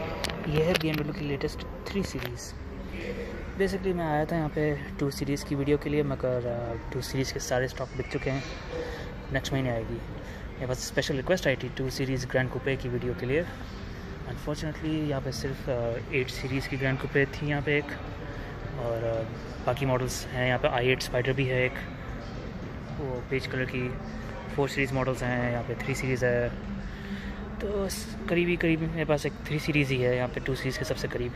यह है BMW की लेटेस्ट 3 सीरीज़। बेसिकली मैं आया था यहाँ पे 2 सीरीज़ की वीडियो के लिए, मगर 2 सीरीज़ के सारे स्टॉक बिक चुके हैं। नेक्स्ट महीने आएगी। मेरे पास स्पेशल रिक्वेस्ट आई थी 2 सीरीज़ ग्रैंड कूपे की वीडियो के लिए। अनफॉर्चुनेटली यहाँ पे सिर्फ 8 सीरीज़ की ग्रैंड कूपे थी यहाँ पे एक, और बाकी मॉडल्स हैं यहाँ पे। i8 स्पाइडर भी है एक, वो पेज कलर की। 4 सीरीज़ मॉडल्स हैं यहाँ पे, 3 सीरीज़ है। तो करीब मेरे पास एक 3 सीरीज़ ही है यहाँ पे 2 सीरीज़ के सबसे करीब।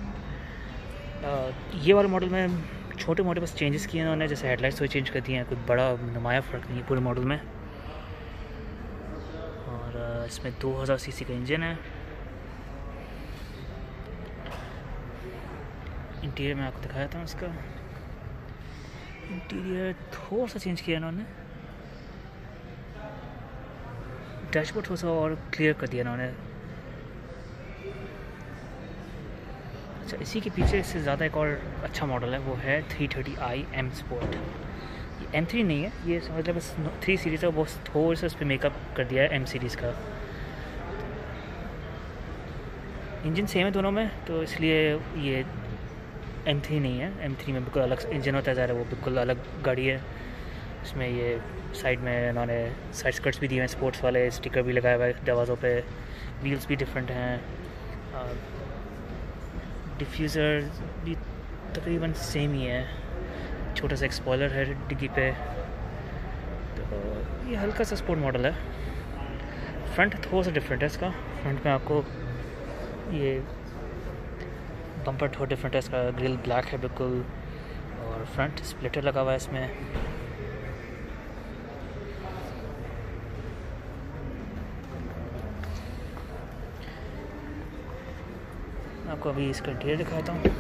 ये वाले मॉडल में छोटे मोटे बस चेंजेस किए हैं उन्होंने, जैसे हेडलाइट्स थोड़ी चेंज कर दी हैं, कुछ बड़ा नुमाया फ़र्क नहीं है पूरे मॉडल में। और इसमें 2000 सीसी का इंजन है। इंटीरियर में आपको दिखाया था उसका। इंटीरियर थोड़ा सा चेंज किया इन्होंने, डैशबोर्ड थोड़ा सा और क्लियर कर दिया इन्होंने। अच्छा, इसी के पीछे इससे ज़्यादा एक और अच्छा मॉडल है, वो है 330i M Sport। ये M3 नहीं है, ये मतलब बस 3 सीरीज़ है, वो थोड़ा सा उस पर मेकअप कर दिया है M सीरीज़ का। इंजन सेम है दोनों में, तो इसलिए ये M3 नहीं है। M3 में बिल्कुल अलग इंजन होता है, ज़रा वो बिल्कुल अलग गाड़ी है। इसमें ये साइड में इन्होंने साइड स्कर्ट्स भी दिए हैं, स्पोर्ट्स वाले स्टिकर भी लगाया हुआ है दरवाज़ों पे। व्हील्स भी डिफरेंट हैं, डिफ्यूज़र भी तकरीबन सेम ही है। छोटा सा एक स्पॉइलर है डिग्गी पे। तो ये हल्का सा स्पोर्ट मॉडल है। फ्रंट थोड़ा सा डिफरेंट है इसका। फ्रंट में आपको ये बम्पर थोड़ा डिफरेंट है, इसका ग्रिल ब्लैक है बिल्कुल, और फ्रंट स्प्लिटर लगा हुआ है इसमें। आपको अभी इसका इंटीरियर दिखाता हूँ।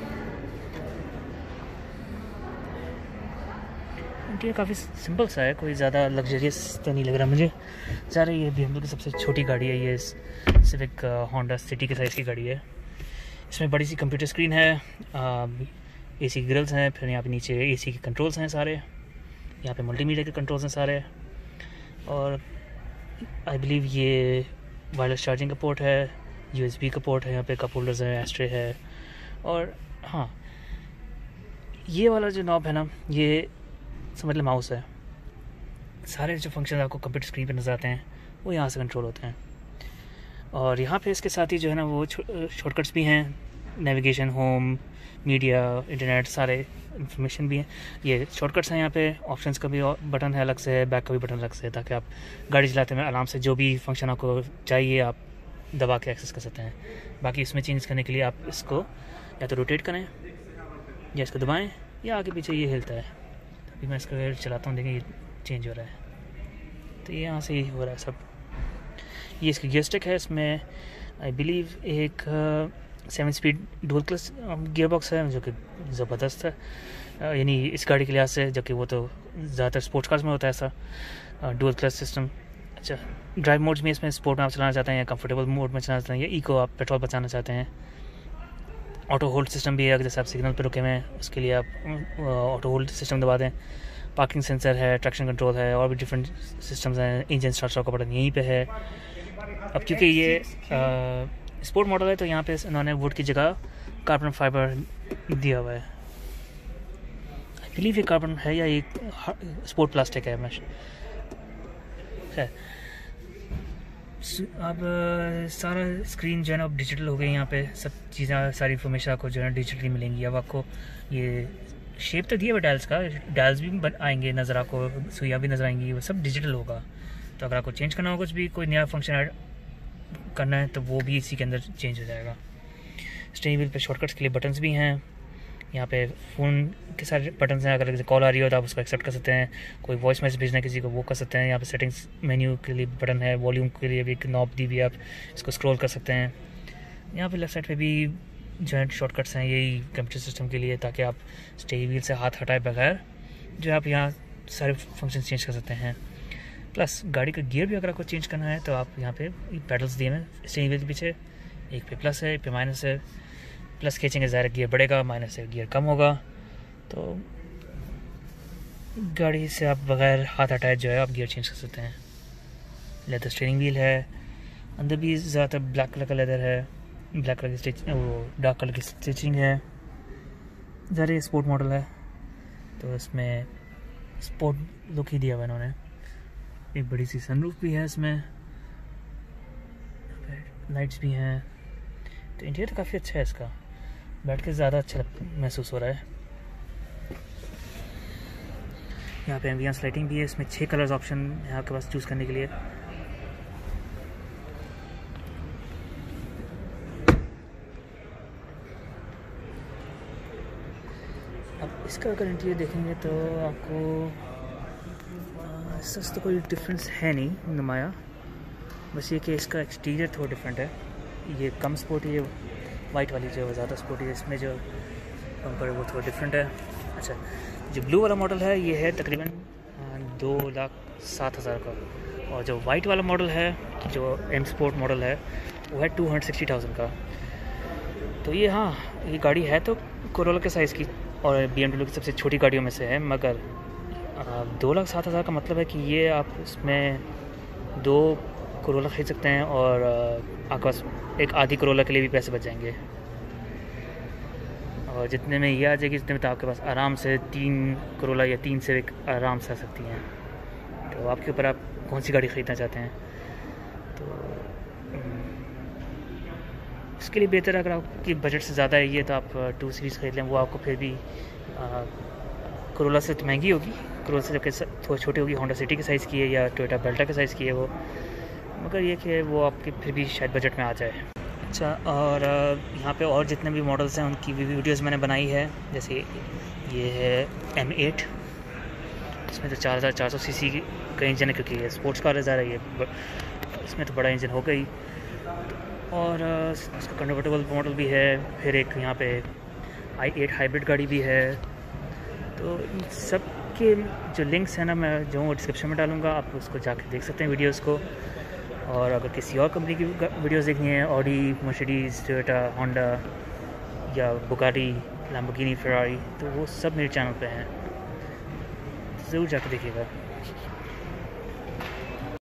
इंटीरियर काफ़ी सिंपल सा है, कोई ज़्यादा लग्जरियस तो नहीं लग रहा मुझे। ज़्यादा ये BMW की सबसे छोटी गाड़ी है, ये सिविक होंडा सिटी के साइज़ की गाड़ी है। इसमें बड़ी सी कंप्यूटर स्क्रीन है, AC की ग्रिल्स हैं, फिर यहाँ पे नीचे AC के कंट्रोल्स हैं सारे, यहाँ पे मल्टीमीडिया के कंट्रोल्स हैं सारे, और आई बिलीव ये वायरलेस चार्जिंग का पोर्ट है, USB का पोर्ट है, यहाँ पे कप होल्डर्स है, एस्ट्रे है। और हाँ, ये वाला जो नॉब है ना, ये समझ लो माउस है। सारे जो फंक्शन आपको कंप्यूटर स्क्रीन पे नज़र आते हैं वो यहाँ से कंट्रोल होते हैं। और यहाँ पे इसके साथ ही जो है ना वो शॉर्टकट्स भी हैं, नेविगेशन, होम, मीडिया, इंटरनेट, सारे इन्फॉर्मेशन भी हैं। ये शॉर्टकट्स हैं, यहाँ पे ऑप्शंस का भी बटन है अलग से, बैक का भी बटन अलग से, ताकि आप गाड़ी चलाते में आराम से जो भी फंक्शन आपको चाहिए आप दबा के एक्सेस कर सकते हैं। बाकी इसमें चेंज करने के लिए आप इसको या तो रोटेट करें या इसको दबाएं, या आगे पीछे ये हिलता है। अभी मैं इसका चलाता हूँ, देखिए ये चेंज हो रहा है, तो ये यहाँ से ही हो रहा है सब। ये इसकी गियर स्टिक है, इसमें आई बिलीव एक 7 speed dual clutch gearbox है, जो कि ज़बरदस्त है, यानी इस गाड़ी के लिहाज से, जबकि वो तो ज़्यादातर स्पोर्ट्स कार्स में होता है ऐसा डुअल क्लच सिस्टम। अच्छा, ड्राइव मोड्स में इसमें स्पोर्ट में आप चलाना चाहते हैं, या कंफर्टेबल मोड में चलाना चाहते हैं, या इको आप पेट्रोल बचाना चाहते हैं। ऑटो होल्ड सिस्टम भी है, अगर जैसे आप सिग्नल पर रुके हुए हैं उसके लिए आप ऑटो होल्ड सिस्टम दबा दें। पार्किंग सेंसर है, ट्रैक्शन कंट्रोल है, और भी डिफरेंट सिस्टम्स हैं। इंजन स्टार्ट का बटन यहीं पे है। अब क्योंकि ये स्पोर्ट मॉडल है, तो यहाँ पे इन्होंने वुड की जगह कार्बन फाइबर दिया हुआ है। आई बिलीव ये कार्बन है या ये स्पोर्ट प्लास्टिक है। अब सारा स्क्रीन जो है ना अब डिजिटल हो गई, यहाँ पे सब चीज़ें, सारी इन्फॉर्मेशन आपको जो है ना डिजिटली मिलेंगी। अब आपको ये शेप तो दिया हुआ डायल्स का, डायल्स भी आएंगे नज़र, आपको सुइयाँ भी नज़र आएंगी, वो सब डिजिटल होगा। तो अगर आपको चेंज करना हो, कुछ भी कोई नया फंक्शन ऐड करना है, तो वो भी इसी के अंदर चेंज हो जाएगा। स्टीयरिंग व्हील पे शॉर्टकट्स के लिए बटन्स भी हैं। यहाँ पे फ़ोन के सारे बटन्स हैं, अगर कॉल आ रही हो तो आप उसको एक्सेप्ट कर सकते हैं। कोई वॉइस मैसेज भेजना है किसी को, वो कर सकते हैं। यहाँ पे सेटिंग्स मेन्यू के लिए बटन है, वॉल्यूम के लिए भी एक नॉब दी हुई है, आप इसको स्क्रॉल कर सकते हैं। यहाँ पे लेफ्ट साइड पे भी जो है शॉर्टकट्स हैं, यही कंप्यूटर सिस्टम के लिए, ताकि आप स्टीयरिंग व्हील से हाथ हटाए बगैर जो आप यहाँ सारे फंक्शन चेंज कर सकते हैं। प्लस गाड़ी का गियर भी अगर आपको चेंज करना है, तो आप यहाँ पे पैडल्स दिए हैं स्टीयरिंग व्हील के पीछे, एक पे प्लस है, एक पे माइनस है। प्लस खींचेंगे ज़ाहिर गियर बढ़ेगा, माइनस से गियर कम होगा। तो गाड़ी से आप बगैर हाथ हटाए जो है आप गियर चेंज कर सकते हैं। लेदर स्टीयरिंग व्हील है, अंदर भी ज़्यादातर ब्लैक कलर का लेदर है। ब्लैक कलर की वो डार्क कलर की स्टिचिंग है। ज़रा ये स्पोर्ट मॉडल है तो इसमें स्पोर्ट लुक ही दिया हुआ इन्होंने। एक बड़ी सी सनरूफ भी है इसमें, लाइट्स भी हैं, तो इंटीरियर तो काफ़ी अच्छा है इसका, बैठ के ज़्यादा अच्छा महसूस हो रहा है। यहाँ पे एम्बियंस लाइटिंग भी है, इसमें 6 कलर्स ऑप्शन है आपके पास चूज़ करने के लिए। अब इसका अगर इंटीरियर देखेंगे तो आपको इससे तो कोई डिफरेंस है नहीं नुमाया, बस ये कि इसका एक्सटीरियर थोड़ा डिफरेंट है। ये कम स्पोर्टी है, वाइट वाली जो है ज़्यादा स्पोर्टी है, इसमें जो बम्पर है वो थोड़ा डिफरेंट है। अच्छा, जो ब्लू वाला मॉडल है ये है तकरीबन 2,07,000 का, और जो वाइट वाला मॉडल है जो एम स्पोर्ट मॉडल है वो है 260,000 का। तो ये हाँ, ये गाड़ी है तो कोरोला के साइज़ की और BMW की सबसे छोटी गाड़ियों में से है, मगर 2,07,000 का मतलब है कि ये आप इसमें 2 कोरोला खरीद सकते हैं और आपके पास एक आधी कोरोला के लिए भी पैसे बच जाएंगे। और जितने में ये आ जाएगी उतने में तो आपके पास आराम से 3 कोरोला या 3 से आराम से आ सकती हैं। तो आपके ऊपर आप कौन सी गाड़ी ख़रीदना चाहते हैं। तो इसके लिए बेहतर अगर आपकी बजट से ज़्यादा है ये तो आप 2 सीरीज़ ख़रीद लें, वो आपको फिर भी कोरोला से तो महंगी होगी, कोरोला से जबकि थोड़ी छोटी होगी, होंडा सिटी के साइज़ की है या टोयोटा बेल्टा के साइज़ की है वो, मगर ये कि वो आपके फिर भी शायद बजट में आ जाए। अच्छा, और यहाँ पे और जितने भी मॉडल्स हैं उनकी भी वीडियोस मैंने बनाई है, जैसे ये है M8, इसमें तो 4,400 सीसी का इंजन है क्योंकि ये स्पोर्ट्स कार है ज़्यादा, ये इसमें तो बड़ा इंजन हो गई। और इसका कन्वर्टेबल मॉडल भी है, फिर एक यहाँ पे i8 हाइब्रिड गाड़ी भी है। तो इन सब के जो लिंक्स हैं ना मैं जो डिस्क्रिप्शन में डालूँगा, आप उसको जाके देख सकते हैं वीडियोस को। और अगर किसी और कंपनी की वीडियोस देखनी है, ऑडी, मर्सिडीज़, टोयोटा, होंडा या बुगाटी, लैम्बोर्गिनी, फेरारी, तो वो सब मेरे चैनल पे हैं, ज़रूर जाके देखिएगा।